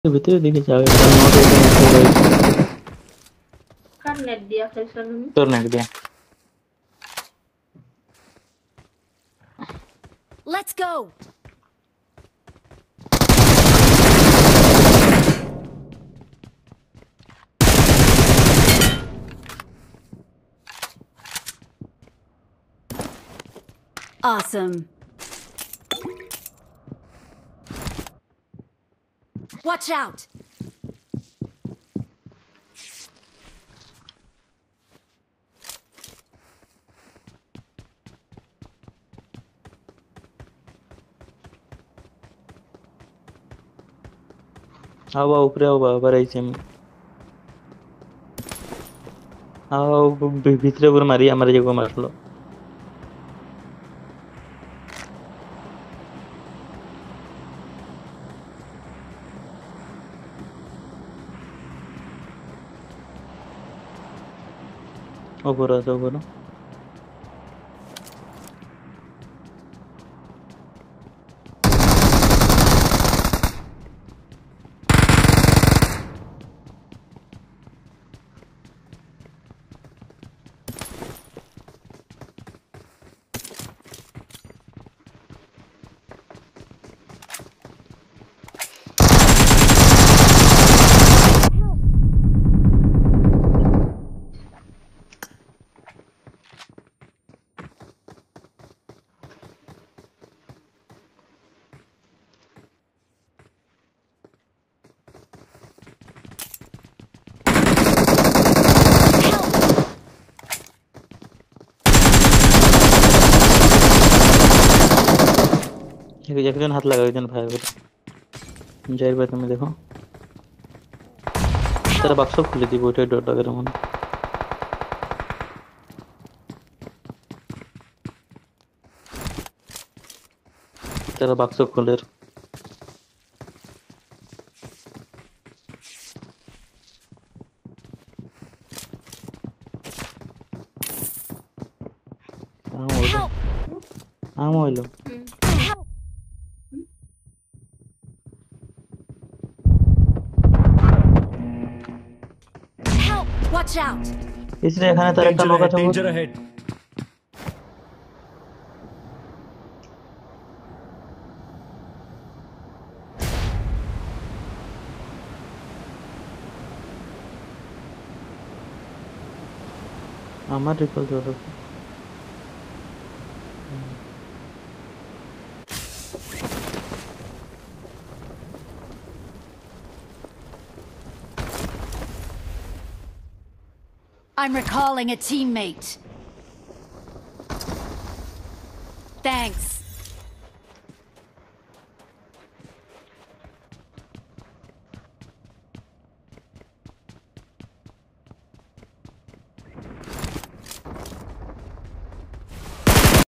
ভিতরে দিকে যাবে কারণ নট ওপেন কার নেট দিয়া খেলছো তুমি? তোর নেট দিয়ে। Let's go. Awesome. Watch out. আবার উপরে আবার আইছি আমি। ভিতরে করে মারি আমার যে মারলো। উপরে আছে উপরে। একজন হাত লাগা একজন ভাই যাই ভাই তুমি দেখো তারা বাক্স খুলে দিব ওইটাই ডর লাগার মনে। তারা বাক্স খুলে Help. আম হইলো। Help. Watch out. इसलिए এখানে তার একটা লোক আছে Danger ahead. আমার রিকল ধরো। I'm recalling a teammate. Thanks.